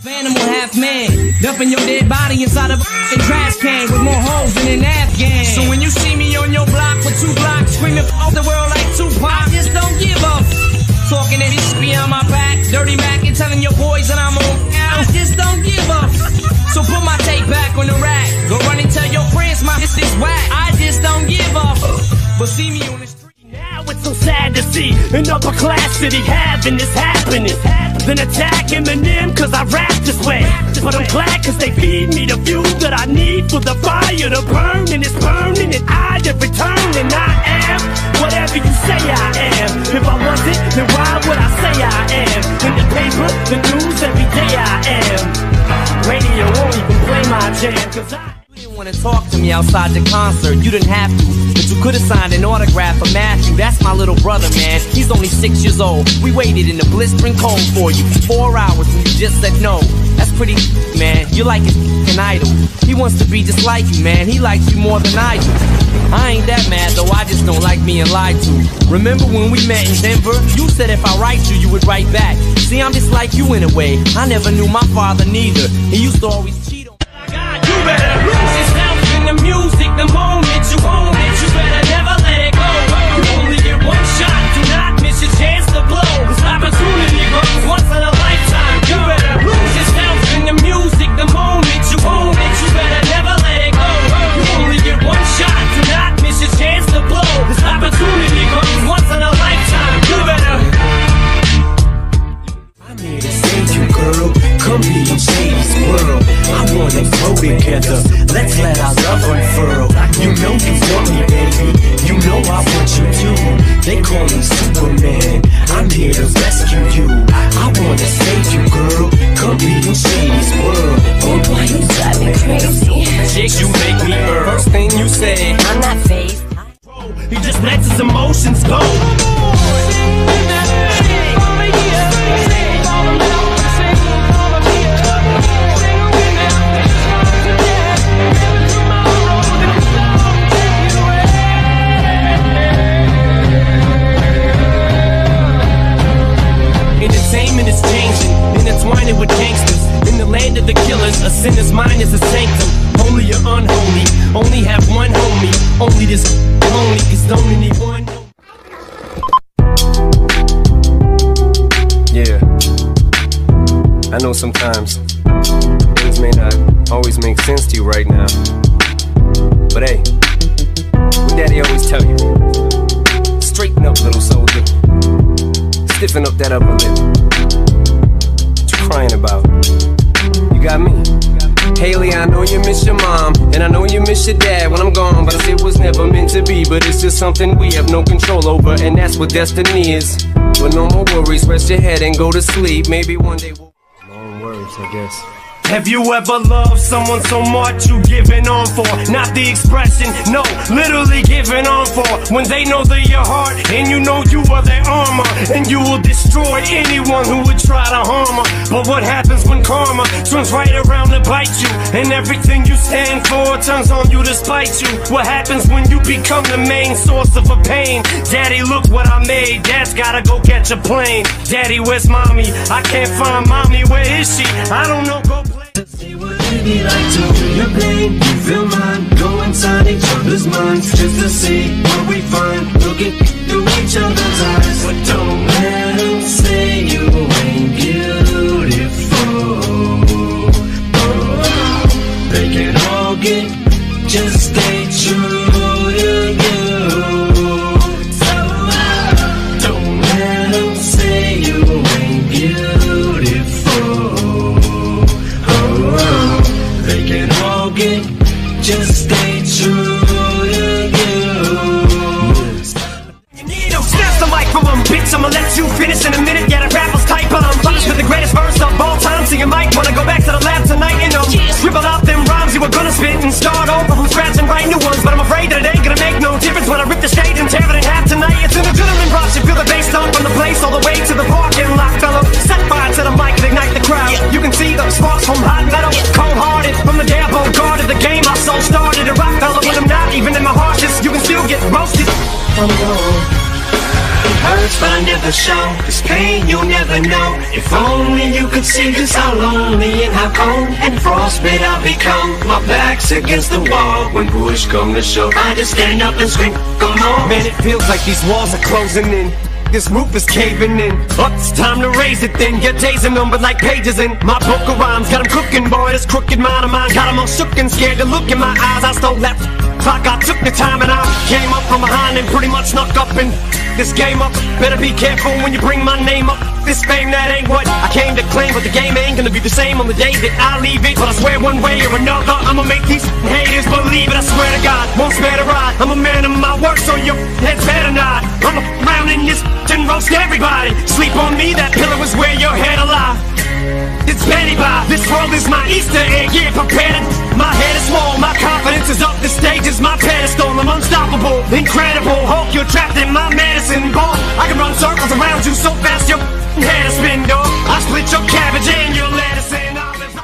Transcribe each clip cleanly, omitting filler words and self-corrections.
Animal half man, dumping your dead body inside of a trash can with more holes than an Afghan. So when you see me on your block with 2 blocks, screaming off the world like Tupac, I just don't give up. Talking that bitch behind my back, dirty Mac, and telling your boys that I'm on. I just don't give up. So put my tape back on the rack. Go run and tell your friends my this whack. I just don't give up. But see me on the street. Now it's so sad to see an upper class city having this happening. Then attack Eminem cause I rap this way. But I'm glad cause they feed me the fuel that I need for the fire to burn. And it's burning and I to return. And I am whatever you say I am. If I wasn't, then why would I say I am? In the paper, the news, every day I am. Radio won't even play my jam cause You didn't want to talk to me outside the concert, you didn't have to. But you could have signed an autograph for Matthew. That's my little brother, man. He's only 6 years old. We waited in the blistering cold for you 4 hours and you just said no. That's pretty, man. You're like his f***ing idol. He wants to be just like you, man. He likes you more than I do. I ain't that mad though, I just don't like being lied to. Remember when we met in Denver? You said if I write you, you would write back. See, I'm just like you in a way. I never knew my father neither. He used to always cheat on. You better lose yourself in the music the moment you own it. You better never let it go. You only get one shot, do not miss your chance to blow. This opportunity comes once in a lifetime. You better lose yourself in the music the moment you own it. You better never let it go. You only get one shot, do not miss your chance to blow. This opportunity comes once in a lifetime. You better. I'm here to save you, girl. Come be in Shady's world. I wanna grow together. Let's let our love unfurl. You know you want me, baby. You know I want you too. They call me Superman. I'm here to rescue you. I wanna save you, girl. Come be in Shady's world. Oh boy, you drive me crazy. Chicks, you make me earn. First thing you say, I'm not phased. he just lets his emotions go. Entertainment is changing, intertwining with gangsters. In the land of the killers, a sinner's mind is a sanctum. Holy or unholy, only have one homie. Only this only, cause don't anyone know. Yeah, I know sometimes things may not always make sense to you right now. But hey, what daddy always tell you, straighten up, little soldier. Stiffen up that upper lip. What you crying about? You got me. Haley, I know you miss your mom, and I know you miss your dad when I'm gone, but it was never meant to be. But it's just something we have no control over, and that's what destiny is. But no more worries, rest your head and go to sleep. Maybe one day we'll... Long words, I guess. Have you ever loved someone so much you giving on for? Not the expression, no, literally giving on for. When they know they're your heart and you know you are their armor, and you will destroy anyone who would try to harm her. But what happens when karma turns right around to bite you, and everything you stand for turns on you to spite you? What happens when you become the main source of a pain? Daddy, look what I made. Dad's gotta go catch a plane. Daddy, where's mommy? I can't find mommy. Where is she? I don't know. Go play. See what it'd be like to feel your pain, you feel mine. Go inside each other's minds just to see what we find. Looking through each other's eyes, but don't let them say you ain't beautiful. Oh, they can all get, just stay true to you. So don't let them say you ain't beautiful. They can all get, just stay true to you. You need them, snatch the mic from them, bitch. I'ma let you finish in a minute. Yeah, the rappers type, but I'm finished with the greatest verse of all time. So you might wanna go back to the lab tonight and scribble out them rhymes you were gonna spit and start over from scratch and write new ones. But I'm afraid that it ain't gonna make no difference when I rip the stage and tear it in half tonight. It's an adrenaline rush. You feel the bass thump from the place all the way to the parking lot, fellow. Set fire to the mic and ignite the crowd. You can see the sparks from hot metal, cold-hearted from the day I guarded the game. My soul started a rock, fella, when I'm not even in my harshest. You can still get roasted. I'm gone. It hurts, but I never show. This pain, you'll never know. If only you could see just how lonely and how cold and frostbite I've become. My back's against the wall. When push come to shove, I just stand up and scream, come on. Man, it feels like these walls are closing in. This roof is caving in. Oh, it's time to raise it then. Your days are numbered like pages in my book of rhymes. Got 'em cooking, boy, this crooked mind of mine. Got 'em all shook and scared to look in my eyes. I stole that clock, I took the time and I came up from behind and pretty much snuck up in this game up. Better be careful when you bring my name up. This fame, that ain't what I came to claim. But the game ain't gonna be the same on the day that I leave it. But I swear one way or another, I'ma make these haters believe it. I swear to God, won't spare the ride. I'm a man of my word, so your head's better not. I'm around in this and roast everybody. Sleep on me, that pillow is where your head alive. It's Betty Bob, this world is my Easter egg, yeah, prepared. My head is small, my confidence is up, the stage is my pedestal. I'm unstoppable, incredible, Hulk, you're trapped in my medicine ball. I can run circles around you so fast your head is spin, dog. I split your cabbage and your lettuce and olives.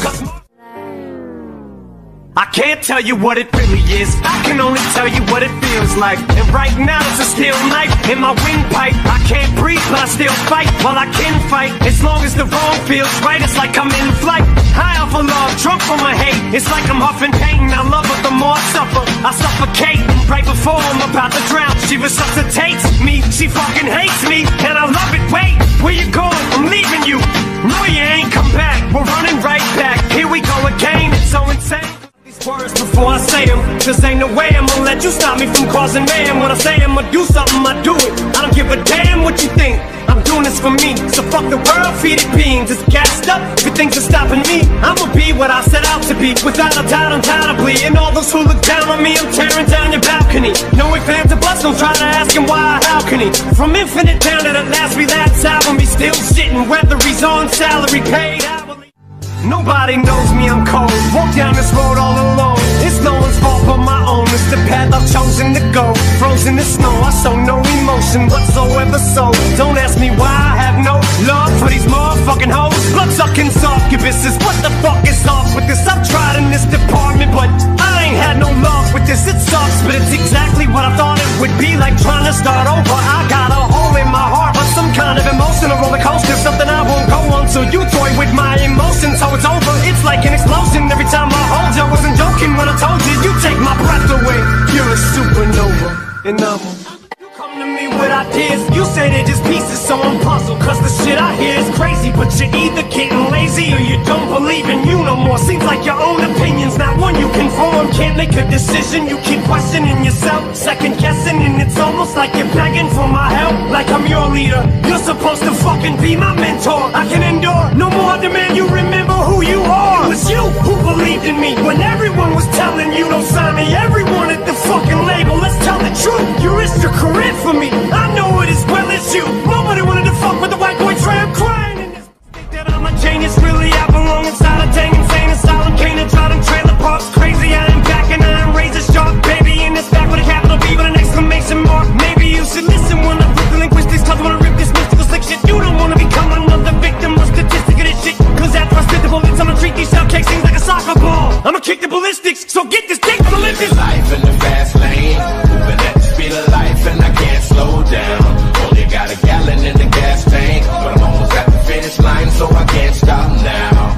I can't tell you what it really is, I can only tell you what it feels like. And right now it's a steel knife in my windpipe. I can't breathe but I still fight while I can fight. As long as the wrong feels right, it's like I'm in flight. High off of love, drunk from my hate. It's like I'm huffing pain, I love her the more I suffer. I suffocate right before I'm about to drown. She resuscitates me, she fucking hates me, and I love it. Wait, where you going? I'm leaving you. No, you ain't come back, we're running right back. Here we go again, it's so insane. Words before I say them, cause ain't no way I'm gonna let you stop me from causing mayhem. When I say I'm gonna do something, I do it. I don't give a damn what you think, I'm doing this for me. So fuck the world, feed it beans. It's gassed up, if it thinks it's stopping me, I'ma be what I set out to be, without a doubt, undoubtedly. And all those who look down on me, I'm tearing down your balcony. No ifs, ands, or buts, don't try to ask him why, how can he? From Infinite down to the last relapse album, he's still sitting, whether he's on salary, paid hourly. Nobody knows me, I'm cold. Walk down this road all alone. It's no one's fault but my own. It's the path I've chosen to go. Frozen in snow, I show no emotion whatsoever. So don't ask me why I have no love for these motherfucking hoes. Blood-sucking succubuses. What the fuck is off with this? I've tried in this department, but I ain't had no love with this. It sucks, but it's exactly what I thought it would be. Like trying to start over. I got a hole in my heart, but some kind of emotional roller coaster. Something I won't go on, so you toy with my emotions. So it's over, it's like an explosion. Every time I hold you, I wasn't joking when I told you. You take my breath away, you're a supernova. And you come to me with ideas, you say they're just pieces, so I'm puzzled. Cause the shit I hear is crazy, but you're either getting lazy or you don't believe in you no more. Seems like your own opinion's not one you can form. Can't make a decision, you keep questioning yourself, second guessing, and it's almost like you're begging for my help. Like I'm your leader, you're supposed to fucking be my mentor. I can endure no more demand, you remember who you are. It was you who believed in me when everyone was telling you don't sign me. Everyone at the fucking label, let's tell the truth. You risked your career for me, I know it as well as you. Nobody wanted to fuck with the white boy tramp crying in this. Think that I'm a genius, really I belong inside a dang insane asylum. Can't driving trailer parks, crazy I am back and I am razor sharp. Baby in this back with a capital B with an exclamation mark. Maybe you should listen when I flip the linguistics, cause I wanna rip this mystical slick shit. You don't wanna become another victim or statistic of this shit, cause after I spit the bullets I'ma treat these shell cakes things like a soccer ball. I'ma kick the ballistics, so get this dick, I'ma live this life in the fast lane, moving at the speed of life and I can't slow down. Only got a gallon in the gas tank, but I'm almost at the finish line, so I can't stop now.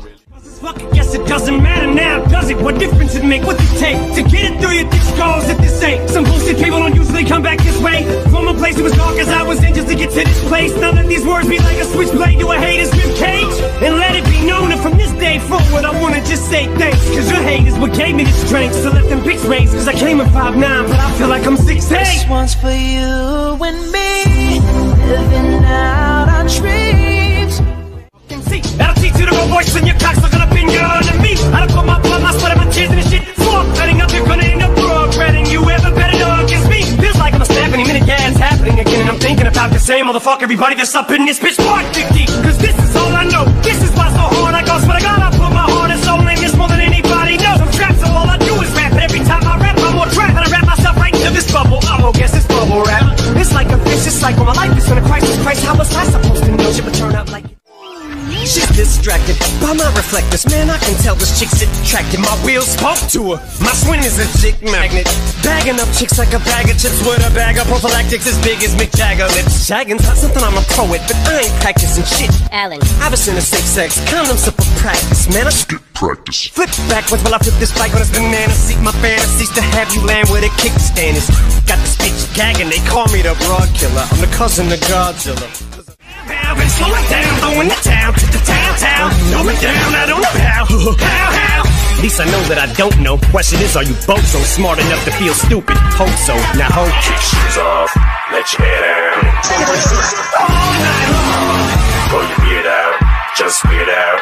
Fuck it, guess it doesn't matter now, does it? What difference it make? What's it take to get it through your thick skulls if this ain't? Some bullshit people don't usually come back this way. From a place that was dark as I was in just to get to this place. Now let these words be like a switchblade to a hater's rib cage. And let it be known that from this day forward I wanna just say thanks, cause your hate is what gave me the strength to let them pics raise. Cause I came at 5'9", but I feel like I'm 6'8". This one's for you and me, living out our dreams. See, that'll teach you to go voice in your cocks looking up in your enemy. I don't put my blood, my sweat, and my tears in this shit. Fuck, cutting up, you're gonna end up regretting you ever better know against me. Feels like I'm a snap any minute, yeah, it's happening again. And I'm thinking about the same motherfucker, everybody that's up in this bitch. Fuck, dig deep, cause this is all I know. This is why so hard I go, but I gotta put my heart and soul in this more than anybody knows. I'm trapped, so all I do is rap, and every time I rap, I'm more trapped, and I wrap myself right into this bubble. I'm gonna guess this bubble rap. It's like a vicious cycle, my life is in a crisis. Christ, how was I supposed to know shit would turn out like it? She's distracted distracted by my reflectors. Man, I can tell this chick's attracted. My wheels spoke to her. My swing is a chick magnet. Bagging up chicks like a bag of chips with a bag of prophylactics as big as Mick Jagger lips. Shagging's not something I'm a poet, but I ain't practicing shit. Alan. I was in a safe sex, condoms up for practice. Man, I skip practice. Flip backwards while I flip this bike on this banana seat. My fantasies to have you land where the kickstand is. Got the speech gagging, they call me the broad killer. I'm the cousin of Godzilla. Been slowing down, throwing the town to the town. Slow me down, I don't know how. At least I know that I don't know. Question is, are you both so smart enough to feel stupid? Hope so. Now hope. Kick shoes off, let your hair down. All night long. Pull your beard out, just weird out.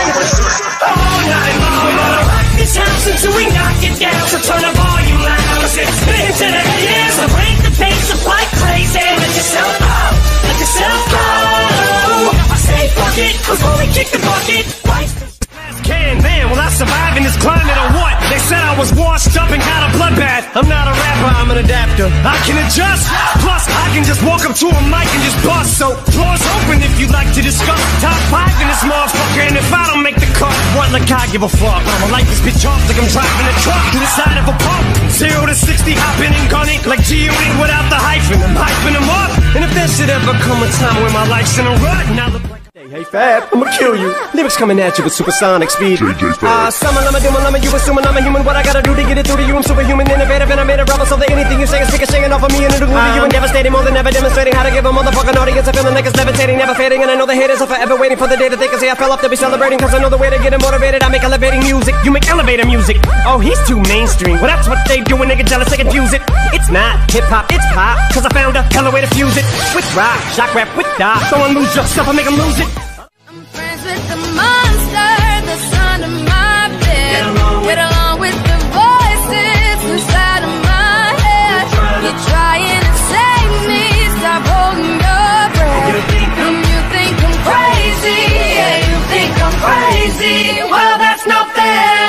All night long. We're gonna rock this house until we knock it down. So turn the volume loud. Spin to the ears. So break the pace up like crazy. Let yourself go. Let yourself go. I say fuck it, cause when we kick the bucket, can, man, will I survive in this climate or what? They said I was washed up and had a bloodbath. I'm not a rapper, I'm an adapter. I can adjust, plus I can just walk up to a mic and just bust. So, floor's open if you'd like to discuss top 5 in this motherfucker. And if I don't make the cut, what like I give a fuck? I'ma light this bitch off like I'm driving a truck to the side of a pump. 0 to 60, hopping and gunning like G-Unit without the hyphen. I'm hyping them up. And if there should ever come a time when my life's in a rut, and I look like hey Fab, I'ma kill you. Lyrics coming at you with supersonic speed. Summon, I'm a doom, I'm a you assuming I'm a human. What I gotta do to get it through to you? I'm superhuman, innovative, and I made a rubber so that anything you say is shaking off of me and it'll glue to you and devastating more than ever, demonstrating how to give a motherfucking audience a feeling like it's levitating, never fading. And I know the haters are forever waiting for the day that they can say I fell off to be celebrating. Cause I know the way to get it motivated. I make elevating music, you make elevator music. Oh, he's too mainstream. Well, that's what they do when they get jealous, they confuse it. It's not hip-hop, it's pop. Cause I found a hella way to fuse it. With rock, shock rap, with die. Don't lose your stuff, I make them lose it. With the monster, the son of my bed. Get along with the voices inside of my head. You're trying to save me, stop holding your breath. And you think I'm crazy, yeah, you think I'm crazy. Well, that's not fair.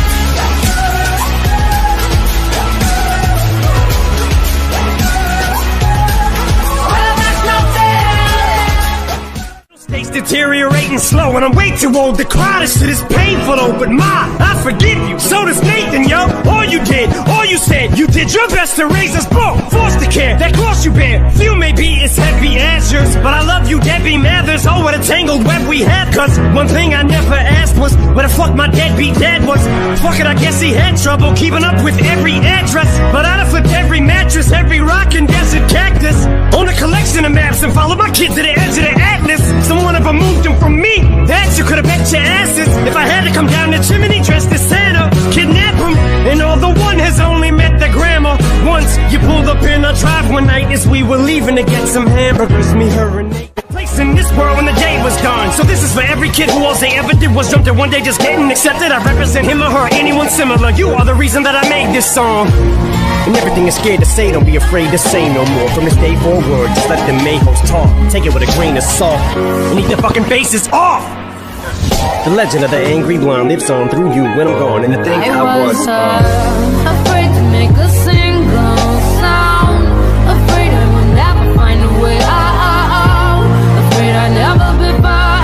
Deteriorating slow, and I'm way too old to cry. This shit is painful though, but I forgive you. So does Nathan, yo. All you did, all you said, you did your best to raise us both. Forced to care, that cross you bear. Few may be as heavy as yours, but I love you, Debbie Mathers. Oh, what a tangled web we had. Cause one thing I never asked was where the fuck my deadbeat dad was. Fuck it, I guess he had trouble keeping up with every address. But I'd have flipped every mattress, every rock and desert cactus. Own a collection of maps and followed my kid to the edge of the atlas. Someone ever moved him from me, that you could've bet your asses. If I had to come down the chimney dressed as Santa, kidnap him, and all the one has only met the grandma once. You pulled up in our drive one night as we were leaving to get some hamburgers. Me, her, and Nate. Place in this world when the day was done. So this is for every kid who all they ever did was jump to one day just getting accepted. I represent him or her, anyone similar. You are the reason that I made this song. And everything is scared to say, don't be afraid to say no more. From this day forward, just let the mayhoes talk. Take it with a grain of salt, and eat the fucking faces off. The legend of the angry blonde lives on through you when I'm gone. And the thing I was afraid to make a single sound. Afraid I would never find a way out. Afraid I'd never be found.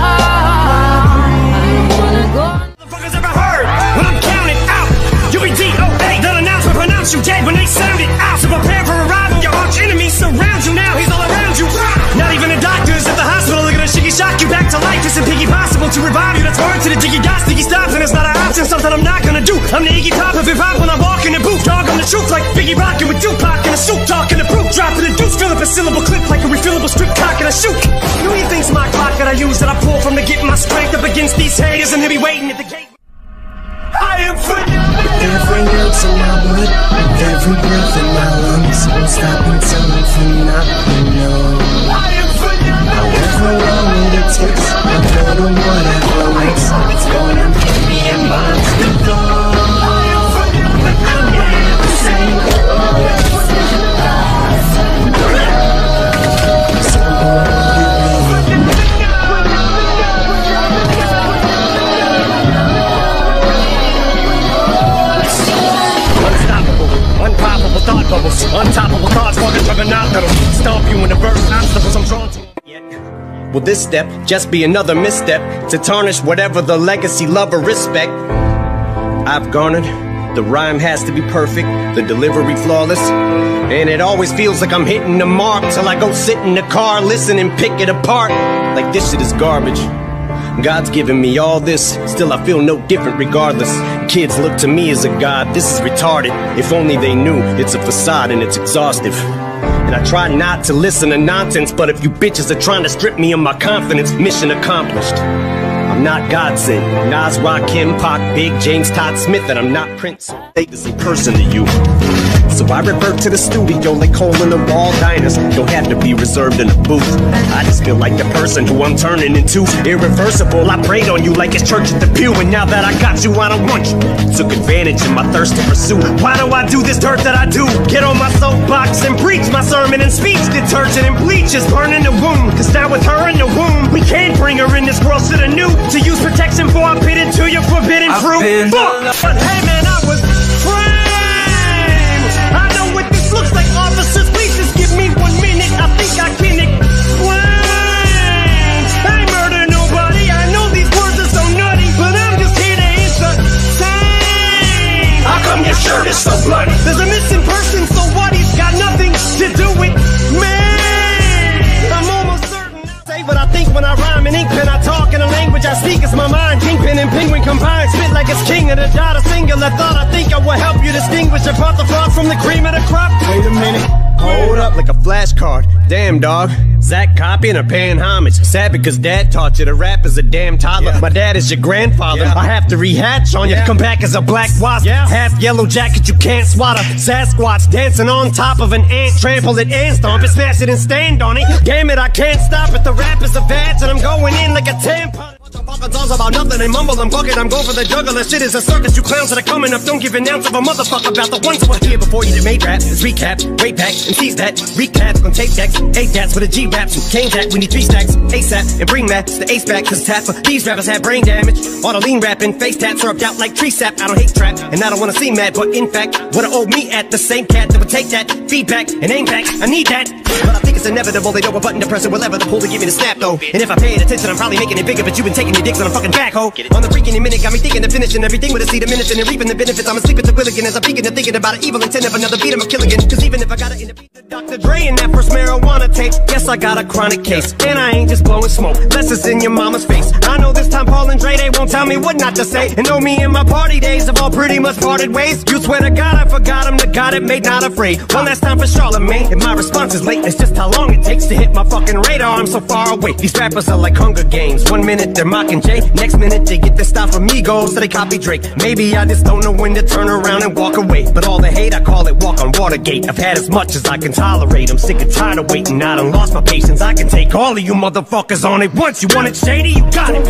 I don't wanna go. Motherfuckers ever heard when I'm counted out? You'll be DOA. That announcement pronounce you dead when they sound it out. So prepare for arrival. Your arch enemy surrounds you now. He's all around you. Not even the doctors at the hospital are gonna shiggy shock you back to life. It's impossible to revive you. That's word to the diggy dots, diggy stops, and it's not an option. Something I'm not gonna do. I'm the Iggy Pop of hip hop when I walk in the booth. Dog on the truth like Biggie rockin' with Tupac in a suit, talking the proof, dropping the deuce, fill up a syllable clip like a refillable strip cock and I shoot. Who do you think's my clock that I use that I pull from to get my strength up against these haters and they be waiting at the gate? I am phenomenal. Every ounce in my blood, every breath in my lungs, won't stop until I'm phenomenal. I am phenomenal. However long it takes, I'm gonna whatever waits. It's gonna give me a monster dog. But I'm never saying unpoppable thought bubbles, untoppable thoughts, walking juggernaut that'll stomp you in the verse. Obstacles I'm drawn to. Will this step just be another misstep to tarnish whatever the legacy, love, or respect I've garnered. The rhyme has to be perfect, the delivery flawless, and it always feels like I'm hitting the mark till I go sit in the car, listen and pick it apart like this shit is garbage. God's given me all this, still I feel no different regardless. Kids look to me as a god, this is retarded. If only they knew it's a facade and it's exhaustive. And I try not to listen to nonsense, but if you bitches are trying to strip me of my confidence, mission accomplished. I'm not God sent, Nas, Rakim, Pac, Big, James, Todd Smith, and I'm not Prince. Take this in person to you. So I revert to the studio like hole in the wall diners. Don't have to be reserved in a booth. I just feel like the person who I'm turning into. Irreversible, I prayed on you like it's church at the pew. And now that I got you, I don't want you. Took advantage of my thirst to pursue. Why do I do this dirt that I do? Get on my soapbox and preach my sermon and speech. Detergent and bleach is burning the wound. Cause now with her in the womb, we can't bring her in this world to the new. To use protection for I bid into your forbidden fruit. But hey man, I was framed. I know what this looks like, officers. Please just give me 1 minute. I think I can explain. I ain't murder nobody. I know these words are so nutty, but I'm just here to entertain. How come your shirt is so bloody? There's a missing person, so what? He's got nothing to do with me. I'm almost certain I say what I think when I rhyme in ink pen. I talk in a language I speak. It's my mind. Kingpin and penguin combined. Spit like it's king of the dot. A singular thought. I think I will help you distinguish apart the fraud from the cream of the crop. Wait a minute. Hold up like a flashcard. Damn, dog. Zach copying or paying homage. Sad because dad taught you to rap as a damn toddler. My dad is your grandfather. I have to rehatch on you. Come back as a black wasp. Half yellow jacket you can't swat. Sasquatch dancing on top of an ant. Trample it and stomp it, smash it and stand on it. Damn it, I can't stop it. The rap is a badge and I'm going in like a tampon. Talks about nothing, they mumble, I'm bugging, I'm going for the juggler. Shit is a circus, you clowns that are coming up. Don't give an ounce of a motherfucker about the ones who were here before you that made rap. It's recap, way back, and tease that. Recaps, gon' tape decks, 8 cats with a G-raps. And cane jack, we need 3 stacks, ASAP. And bring that, the ace back, cause tap. These rappers have brain damage. All the lean rapping, face tats are out like tree sap. I don't hate trap, and I don't wanna see mad. But in fact, would've owed me at the same cat that would take that feedback and aim back. I need that. But I think it's inevitable, they know a button to press it, will ever the pull to give me the snap though. And if I paid attention, I'm probably making it bigger, but you've been taking your dicks on a fucking backhoe. On the freaking minute, got me thinking of finishing everything with a seed of minutes and reaping the benefits. I'm asleep at the wheel again as I'm peeking and thinking about an evil intent of another beat, I'm a kill again. Cause even if I got it in the beat, Dr. Dre in that first marijuana tape. Yes, I got a chronic case, and I ain't just blowing smoke. Less is in your mama's face. I know this time Paul and Dre, they won't tell me what not to say. And know me and my party days have all pretty much parted ways. You swear to God I forgot him, the God it made not afraid. One last time for Charlemagne. If my response is late, it's just how long it takes to hit my fucking radar. I'm so far away. These rappers are like Hunger Games. 1 minute they're mocking Jay, next minute they get their style from Migos, so they copy Drake. Maybe I just don't know when to turn around and walk away. But all the hate, I call it walk on Watergate. I've had as much as I can tolerate. I'm sick and tired of waiting. I done lost my patience. I can take all of you motherfuckers on it once. You want it shady? You got it.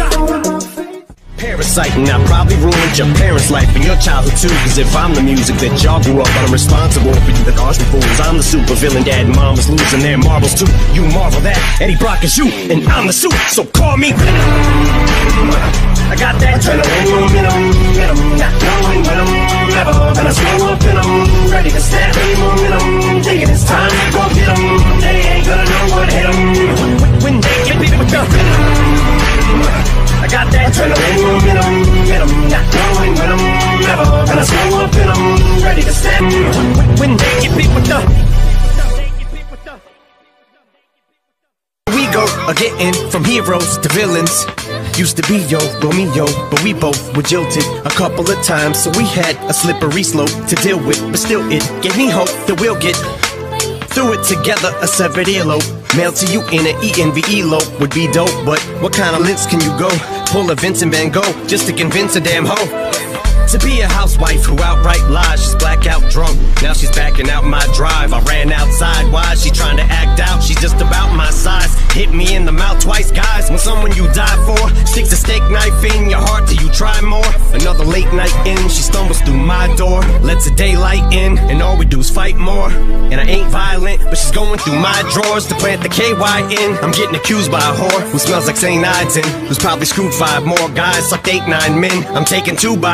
Parasiting, I probably ruined your parents' life and your childhood too. Cause if I'm the music that y'all grew up on, I'm responsible for you that arch fools. I'm the super villain, dad and mom is losing their marbles too. You marvel that Eddie Brock is you, and I'm the suit, so call me I got that adrenaline momentum, not knowing when I'm never gonna slow up and I'm ready to snap any momentum. Thinking it's time to go get them. They ain't gonna know what hit them when they get beat with the I got that adrenaline momentum, not knowing when I'm never gonna slow up and I'm ready to snap when they get beat with the We go getting from heroes to villains. Used to be yo, Romeo, but we both were jilted a couple of times, so we had a slippery slope to deal with. But still, it gave me hope that we'll get through it together. A severed earlobe mailed to you in an ENVE lope would be dope, but what kind of lengths can you go? Pull a Vincent Van Gogh just to convince a damn hoe to be a housewife who outright lies. She's blackout drunk, now she's backing out my drive. I ran outside, why is she trying to act out? She's just about my size, hit me in the mouth twice, guys. When someone you die for sticks a steak knife in your heart till you try more. Another late night in, she stumbles through my door, lets the daylight in, and all we do is fight more. And I ain't violent, but she's going through my drawers to plant the KY in. I'm getting accused by a whore who smells like St. Ides and who's probably screwed 5 more guys, sucked 8, 9 men. I'm taking 2 by 4s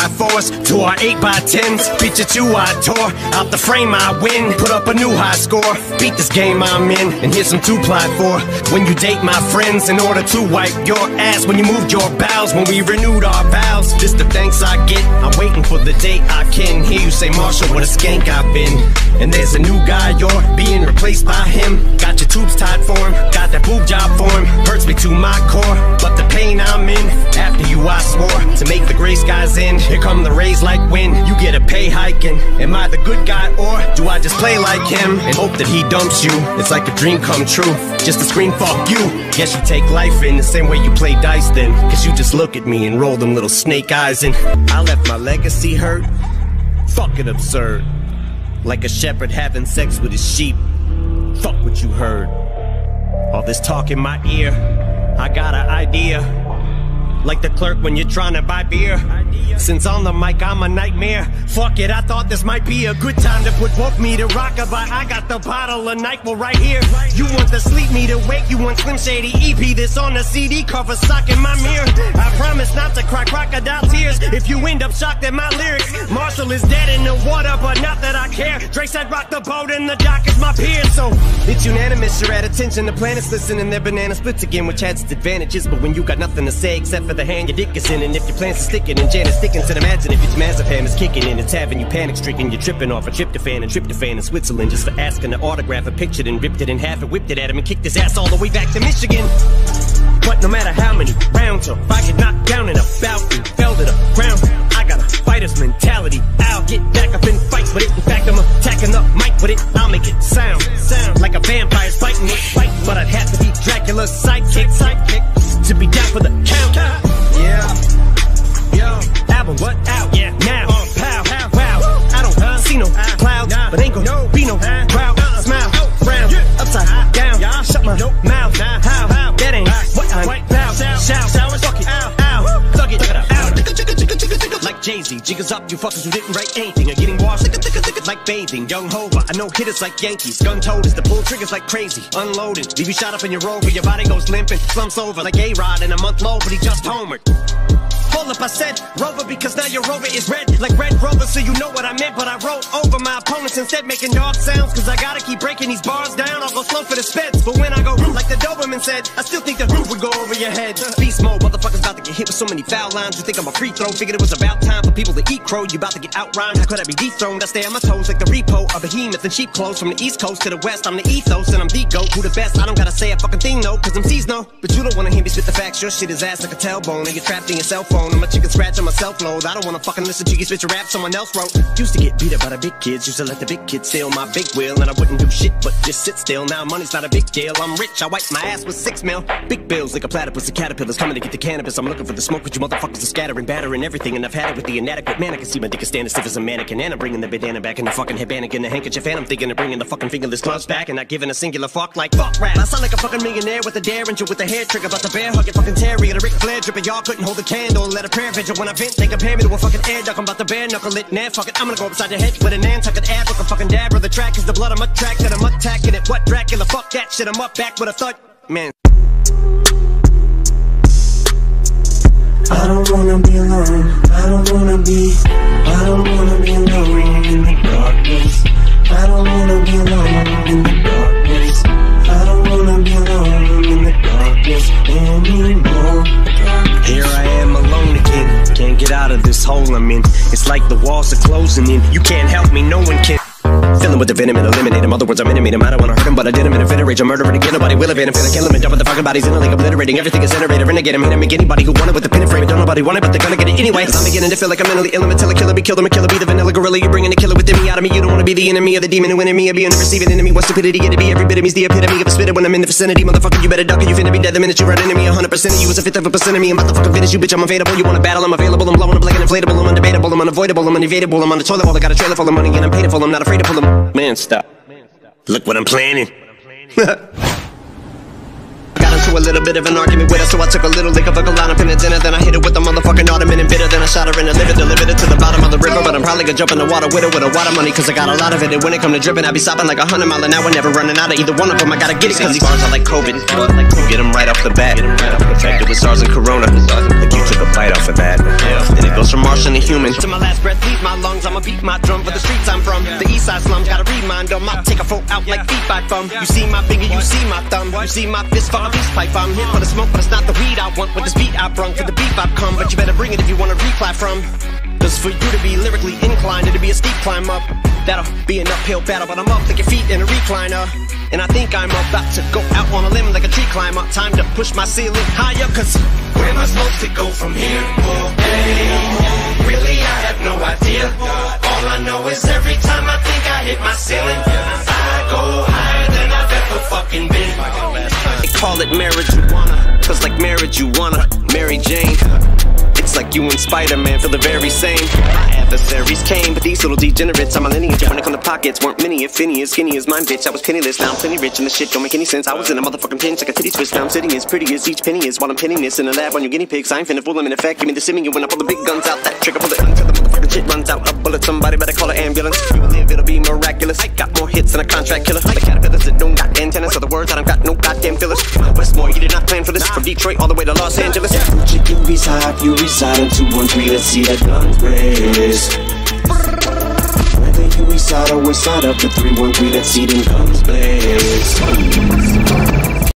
4s to our 8x10s. Picture 2 I tore, out the frame I win. Put up a new high score, beat this game I'm in. And here's some to apply for when you date my friends, in order to wipe your ass when you moved your bowels, when we renewed our vows. This the thanks I get, I'm waiting for the day I can hear you say, Marshall, what a skank I've been. And there's a new guy, you're being replaced by him. Got your tubes tied for him, got that boob job for him. Hurts me to my core, but the pain I'm in, after you I swore to make the gray skies end. Here come the rays like wind, you get a pay hike. And am I the good guy, or do I just play like him and hope that he dumps you? It's like a dream come true, just to scream fuck you. Guess you take life in the same way you play dice then, cause you just look at me and roll them little snake eyes. And I left my legacy hurt, fucking absurd, like a shepherd having sex with his sheep. Fuck what you heard. All this talk in my ear, I got an idea, like the clerk when you're trying to buy beer. Since on the mic I'm a nightmare, fuck it, I thought this might be a good time to put woke me to rockabye. I got the bottle of NyQuil right here. You want the sleep me to wake, you want Slim Shady EP, this on the CD cover sock in my mirror. I promise not to cry crocodile tears if you end up shocked at my lyrics. Marshall is dead in the water, but not that I care. Drake said rock the boat and the dock is my peer. So it's unanimous, you're at attention, the planets listening, their banana splits again, which has its advantages. But when you got nothing to say except for the hand your dick is in, and if your plans are sticking and Janet's sticking to the imagine if it's Mazepam is kicking in, it's having you panic stricken, you're tripping off a tryptophan and tryptophan in Switzerland just for asking to autograph a picture, then ripped it in half and whipped it at him and kicked his ass all the way back to Michigan. But no matter how many rounds or if I get knocked down in a bout and fell to the ground, I got a fighter's mentality. I'll get back up in fights with it. In fact, I'm attacking the mic with it. I'll make it sound like a vampire's fighting with fight, but I'd have to be Dracula's sidekick to be down for the count. Album, what out? Yeah, now. Pow, wow. I don't see no clouds, but ain't gon' be no crowd. Smile, frown, upside down. Shut my mouth. How? That ain't what I'm about. Shout, fuck it, ow, thug it, out. Like Jay-Z, jiggers up, you fuckers who didn't write anything are getting washed like bathing. Young Hova, I know hitters like Yankees. Gun-toed is the pull triggers like crazy. Unloaded, leave you shot up in your Rover. Your body goes limping, slumps over like A-Rod in a month low, but he just homered. Hold up, I said Rover because now your Rover is red like Red Rover, so you know what I meant. But I wrote over my opponents instead, making dog sounds, cause I gotta keep breaking these bars down. I'll go slow for the speds, but when I go like the Doberman said, I still think the roof would go over your head. Beast mode, motherfuckers about to get hit with so many foul lines. You think I'm a free throw, figured it was about time for people to eat crow. You about to get out-rhymed, how could I be dethroned? I stay on my toes like the repo, a behemoth and sheep clothes. From the east coast to the west, I'm the ethos and I'm the GOAT. Who the best? I don't gotta say a fucking thing, no, cause MCs know. But you don't wanna hear me spit the facts, your shit is ass like a tailbone, and you're trapped in your cell phone. I'm a chicken scratch on my self-load. I don't wanna fucking listen to you spit your rap someone else wrote. Used to get beat up by the big kids, used to let the big kids steal my big wheel, and I wouldn't do shit but just sit still. Now money's not a big deal, I'm rich, I wipe my ass with 6 mil. Big bills like a platypus, the caterpillars coming to get the cannabis. I'm looking for the smoke, but you motherfuckers are scattering, battering everything, and I've had it with the inadequate man. I can see my dick is standing stiff as a mannequin, and I'm bringing the bandana back in the fucking headband in the handkerchief, and I'm thinking of bringing the fucking fingerless gloves back, and not giving a singular fuck like fuck rap. I sound like a fucking millionaire with a derringer with a hair trigger, about the bear hug your fucking terrier, the Ric Flair dripping. Y'all couldn't hold a candle, let a prayer vigil when I vent. They compare me to a fucking air duck, I'm about to bare knuckle it. Nah, fuck it, I'm gonna go upside your head with a Nantucket ab, look a fucking dab, or the track is the blood I'm attracted, I'm attacking it. What Dracula, fuck that shit, I'm up back with a thud, man. I don't wanna be alone, I don't wanna be alone in the darkness. I don't wanna be alone in the darkness. I don't wanna be alone in the darkness anymore. Here I am alone again, can't get out of this hole I'm in. It's like the walls are closing in, you can't help me, no one can. Fill him with the venom and eliminate him. Other words, I'm intimate him. I don't wanna hurt him, but I did him in a fit of rage. I'm murdering again, nobody will evade him. Finna kill him and dump the fucking bodies in a lake, obliterating everything is iterated. Renegade him, hit him, make anybody who wanted with the pin and frame. Don't nobody want it, but they're gonna get it anyway. Cause I'm beginning to feel like I'm mentally ill. Until a killer be killed, I'm a killer, be the vanilla gorilla. You're bringing a killer within me out of me. You don't wanna be the enemy of the demon who in me, or being the receiving enemy. What stupidity it'd be? Every bit of me's the epitome of a spitter when I'm in the vicinity. Motherfucker, you better duck or you finna be dead the minute you run into me. 100% of you is a 1/5 of a percent of me. I'm about to fucking finish you, bitch. I'm available. You wanna battle? I'm available. I'm blowing up like an inflatable. I'm undebatable. I'm unavoidable. I'm unevadable. I'm on the toilet bowl. I got a trailer full of money and I'm paid for. I'm not afraid to pull them. Man, stop. Look what I'm planning. Got into a little bit of an argument with her, so I took a little lick of a line up in a dinner. Then I hit it with a motherfucking ottoman and bitter. Then I shot her in the liver, delivered it to the bottom of the river. But I'm probably gonna jump in the water with her with a water money, cause I got a lot of it. And when it come to dripping, I be stopping like 100 miles an hour, never running out of either one of them. I gotta get it, cause these bars are like COVID. Get them right off the bat. Infected with SARS and Corona. Like you took a bite off of that. Then it goes from Martian to human. human. To my last breath, leave my lungs. I'ma beat my drum for the streets I'm from. The east side slums, gotta remind them. I'll take a foe out like feet by bum. You see my finger, you see my thumb. You see my fist for a peace pipe. I'm here for the smoke, but it's not the weed I want. With this beat I brung, for the beat I've come. But you better bring it if you wanna reply from. Cause for you to be lyrically inclined, it'll be a steep climb up. That'll be an uphill battle, but I'm up like your feet in a recliner. And I think I'm about to go out on a limb like a tree climber. Time to push my ceiling higher, cause where am I supposed to go from here? Oh, hey, really I have no idea. All I know is every time I think I hit my ceiling, I go higher than I've ever fucking been. They call it marijuana, cause like marriage you wanna Mary Jane. It's like you and Spider-Man feel the very same. My adversaries came, but these little degenerates are my lineage. When it come to pockets, weren't many, if any, as skinny as mine, bitch. I was penniless, now I'm plenty rich, and the shit don't make any sense. I was in a motherfucking pinch like a titty twist. Now I'm sitting as pretty as each penny is while I'm pinning this in a lab on your guinea pigs. I ain't finna fool them in effect. Give me the simming when I pull the big guns out. That trigger pull it until the motherfucking shit runs out. A bullet, somebody better call an ambulance. You will live, it'll be miraculous. I got more hits than a contract killer. The caterpillars that don't got antennas, so the words I don't got no goddamn fillers. Westmore, you did not plan for this. From Detroit all the way to Los Angeles. You reside in 213, let's see that gun raise. Whether you reside or inside of the 313, let's see them guns blaze.